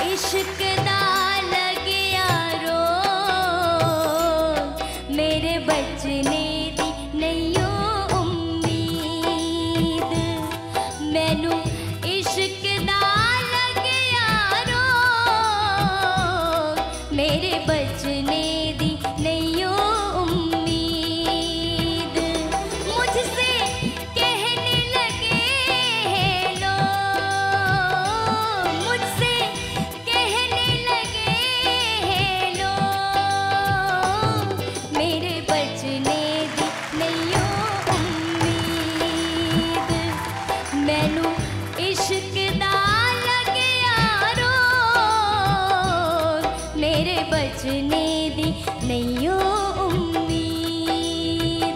इश्क दा लग्या रोग, मेरे बचने दी नैयो उम्मीद। मैनू इश्क दा लग्या रोग, मेरे बचने दी नैयो उम्मीद। मुझसे कहने लगे हैं लोग, मुझसे कहने लगे हैं लोग, मेरे बचने दी नैयो उम्मीद। मैनू इश्क दा लग्या रोग, मेरे बचने दी नैयो उम्मीद।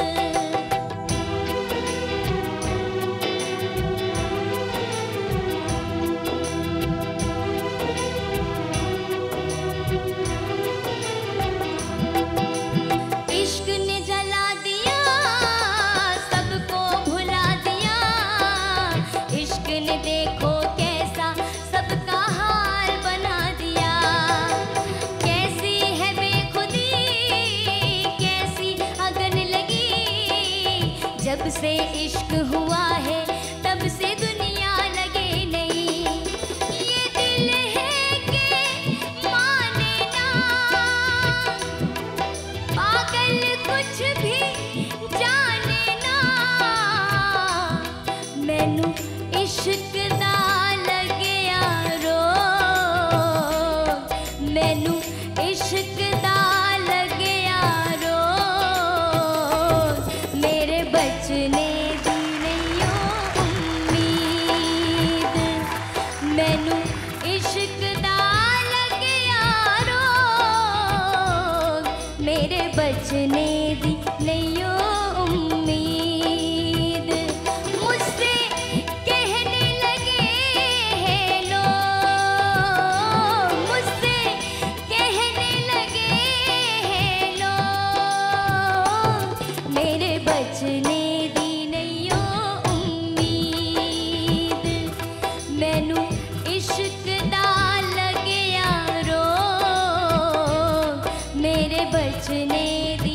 इश्क ने जला दिया, सबको भुला दिया। इश्क ने देखो कैसा सबका हाल बना दिया। कैसी है बेखुदी, कैसी अगन लगी। जब से इश्क हुआ है तब से दुनिया लगे नहीं। ये दिल है कि माने ना, पागल कुछ भी जाने ना। मैनू इश्क दा लग्या रोग, मैनू इश्क दा लग्या रोग, मेरे बचने दी नैयो उम्मीद। मैनू इश्क दा लग्या रोग, मेरे बचने दी नैयो उम्मीद। मुझसे कहने लगे हैं लोग, मुझसे कहने लगे हैं लोग, मेरे बचने दी नैयो उम्मीद। मैनू इश्क दा लग्या रोग, मेरे बचने दी